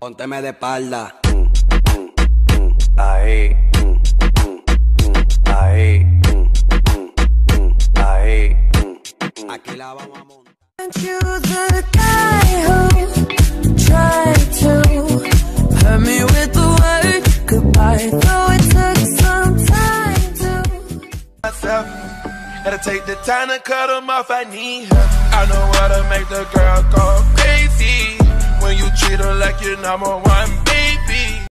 Pónteme de espalda. Ahí, ahí, ahí. Aquí la vamos a montar. Aren't you the guy who tried to hurt me with the word goodbye? Though it took some time to myself. Gotta take the time to cut them off, I need her. I know how to make the girl go crazy when you treat her like you're number one, baby.